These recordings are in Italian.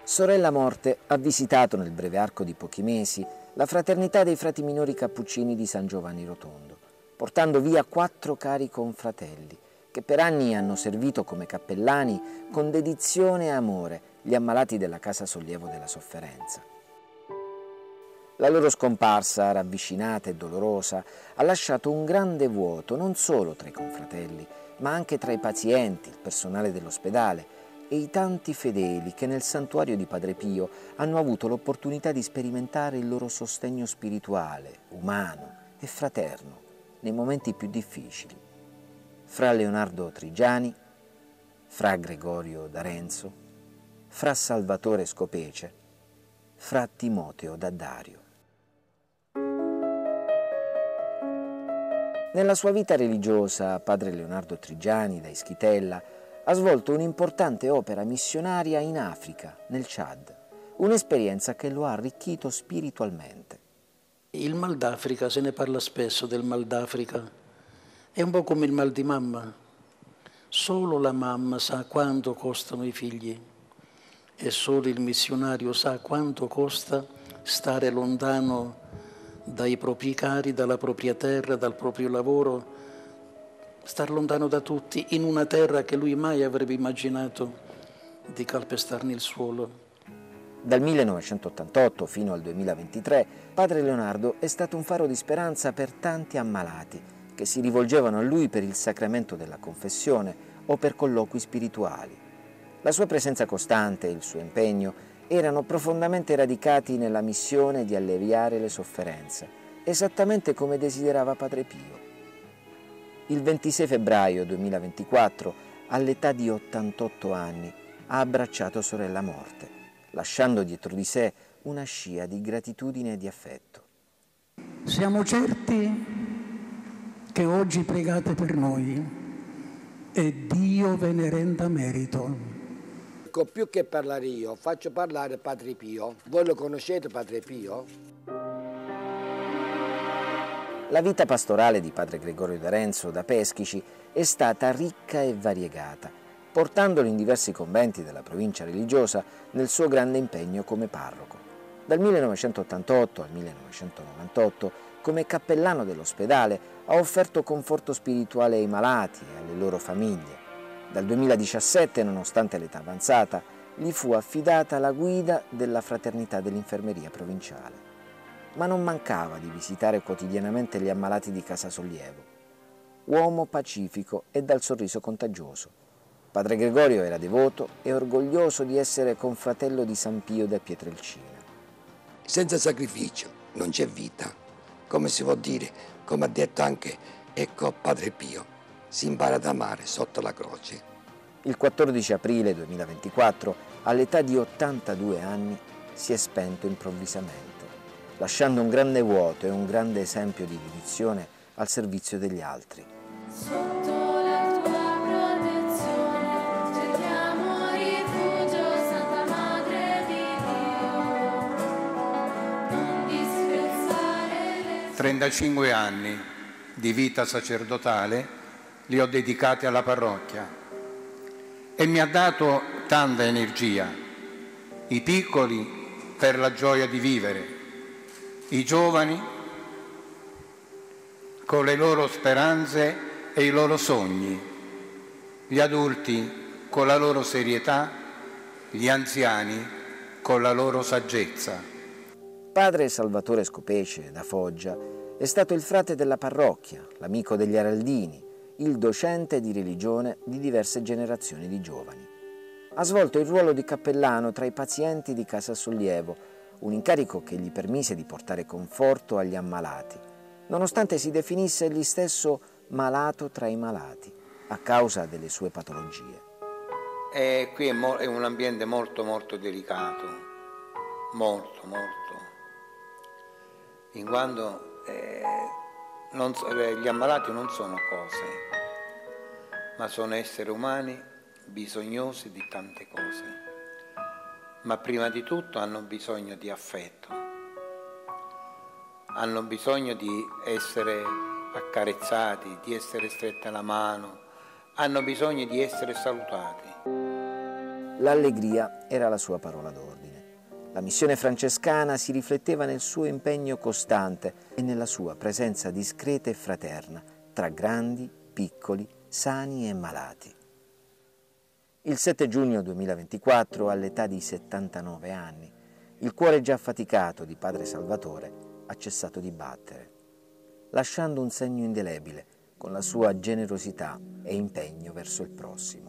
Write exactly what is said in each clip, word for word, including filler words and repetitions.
Sorella Morte ha visitato nel breve arco di pochi mesi la fraternità dei frati minori cappuccini di San Giovanni Rotondo, portando via quattro cari confratelli che per anni hanno servito come cappellani con dedizione e amore gli ammalati della Casa Sollievo della Sofferenza. La loro scomparsa, ravvicinata e dolorosa, ha lasciato un grande vuoto non solo tra i confratelli, ma anche tra i pazienti, il personale dell'ospedale e i tanti fedeli che nel santuario di Padre Pio hanno avuto l'opportunità di sperimentare il loro sostegno spirituale, umano e fraterno nei momenti più difficili. Fra Leonardo Trigiani, fra Gregorio D'Arenzo, fra Salvatore Scopece, fra Timoteo D'Addario. Nella sua vita religiosa, padre Leonardo Trigiani da Ischitella ha svolto un'importante opera missionaria in Africa, nel Chad, un'esperienza che lo ha arricchito spiritualmente. Il mal d'Africa, se ne parla spesso del mal d'Africa, è un po' come il mal di mamma. Solo la mamma sa quanto costano i figli e solo il missionario sa quanto costa stare lontano dai propri cari, dalla propria terra, dal proprio lavoro, star lontano da tutti, in una terra che lui mai avrebbe immaginato di calpestarne il suolo. Dal millenovecentottantotto fino al duemilaventitré, padre Leonardo è stato un faro di speranza per tanti ammalati che si rivolgevano a lui per il sacramento della confessione o per colloqui spirituali. La sua presenza costante e il suo impegno erano profondamente radicati nella missione di alleviare le sofferenze, esattamente come desiderava Padre Pio. Il ventisei febbraio duemilaventiquattro, all'età di ottantotto anni, ha abbracciato sorella Morte, lasciando dietro di sé una scia di gratitudine e di affetto. Siamo certi che oggi pregate per noi e Dio ve ne renda merito. Più che parlare io, faccio parlare Padre Pio. Voi lo conoscete Padre Pio? La vita pastorale di padre Gregorio D'Arenzo da Peschici è stata ricca e variegata, portandolo in diversi conventi della provincia religiosa nel suo grande impegno come parroco. Dal millenovecentottantotto al millenovecentonovantotto, come cappellano dell'ospedale, ha offerto conforto spirituale ai malati e alle loro famiglie. Dal duemiladiciassette, nonostante l'età avanzata, gli fu affidata la guida della Fraternità dell'Infermeria Provinciale. Ma non mancava di visitare quotidianamente gli ammalati di Casa Sollievo. Uomo pacifico e dal sorriso contagioso. Padre Gregorio era devoto e orgoglioso di essere confratello di San Pio da Pietrelcina. Senza sacrificio non c'è vita. Come si può dire, come ha detto anche, ecco Padre Pio, si impara ad amare sotto la croce. Il quattordici aprile duemilaventiquattro, all'età di ottantadue anni, si è spento improvvisamente, lasciando un grande vuoto e un grande esempio di dedizione al servizio degli altri. Sotto la tua protezione cerchiamo rifugio, Santa Madre di Dio, non disprezzare le... trentacinque anni di vita sacerdotale li ho dedicati alla parrocchia e mi ha dato tanta energia. I piccoli per la gioia di vivere, i giovani con le loro speranze e i loro sogni, gli adulti con la loro serietà, gli anziani con la loro saggezza. Padre Salvatore Scopece da Foggia è stato il frate della parrocchia, l'amico degli Araldini, il docente di religione di diverse generazioni di giovani. Ha svolto il ruolo di cappellano tra i pazienti di Casa Sollievo, un incarico che gli permise di portare conforto agli ammalati, nonostante si definisse egli stesso malato tra i malati, a causa delle sue patologie. E qui è, è un ambiente molto molto delicato, molto molto, in quanto eh, non so, gli ammalati non sono cose, ma sono esseri umani bisognosi di tante cose, ma prima di tutto hanno bisogno di affetto, hanno bisogno di essere accarezzati, di essere stretti alla mano, hanno bisogno di essere salutati. L'allegria era la sua parola d'ordine. La missione francescana si rifletteva nel suo impegno costante e nella sua presenza discreta e fraterna tra grandi, piccoli, sani e malati. Il sette giugno duemilaventiquattro, all'età di settantanove anni, il cuore già affaticato di padre Salvatore ha cessato di battere, lasciando un segno indelebile con la sua generosità e impegno verso il prossimo.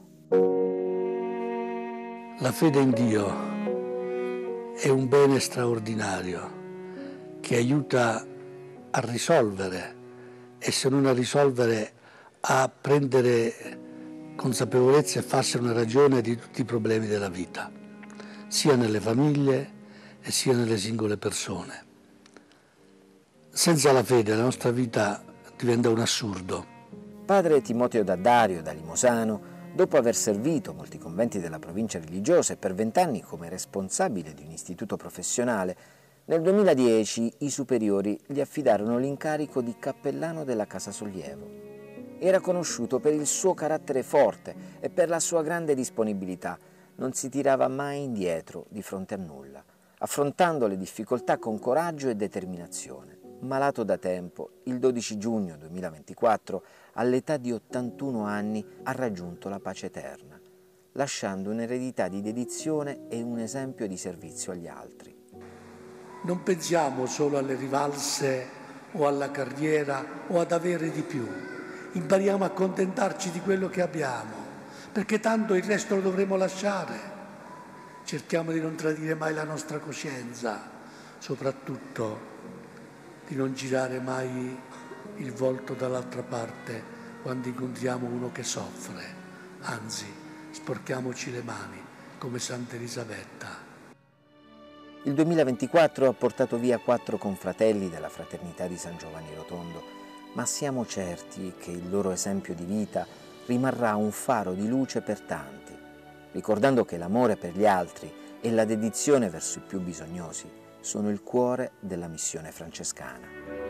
La fede in Dio è un bene straordinario che aiuta a risolvere, e se non a risolvere, a prendere consapevolezza e farsi una ragione di tutti i problemi della vita, sia nelle famiglie e sia nelle singole persone. Senza la fede la nostra vita diventa un assurdo. Padre Timoteo D'Addario da Limosano, dopo aver servito molti conventi della provincia religiosa e per vent'anni come responsabile di un istituto professionale, nel duemiladieci i superiori gli affidarono l'incarico di cappellano della Casa Sollievo. Era conosciuto per il suo carattere forte e per la sua grande disponibilità. Non si tirava mai indietro di fronte a nulla, affrontando le difficoltà con coraggio e determinazione. Malato da tempo, il dodici giugno duemilaventiquattro, all'età di ottantuno anni, ha raggiunto la pace eterna, lasciando un'eredità di dedizione e un esempio di servizio agli altri. Non pensiamo solo alle rivalse o alla carriera o ad avere di più. Impariamo a accontentarci di quello che abbiamo, perché tanto il resto lo dovremo lasciare. Cerchiamo di non tradire mai la nostra coscienza, soprattutto di non girare mai il volto dall'altra parte quando incontriamo uno che soffre. Anzi, sporchiamoci le mani come Santa Elisabetta. Il duemilaventiquattro ha portato via quattro confratelli della Fraternità di San Giovanni Rotondo, ma siamo certi che il loro esempio di vita rimarrà un faro di luce per tanti, ricordando che l'amore per gli altri e la dedizione verso i più bisognosi sono il cuore della missione francescana.